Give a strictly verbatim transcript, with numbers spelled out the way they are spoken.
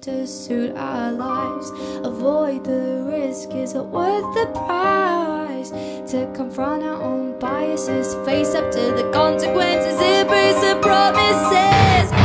to suit our lives. Avoid the risk, is it worth the price? To confront our own biases, face up to the consequences, embrace the promises.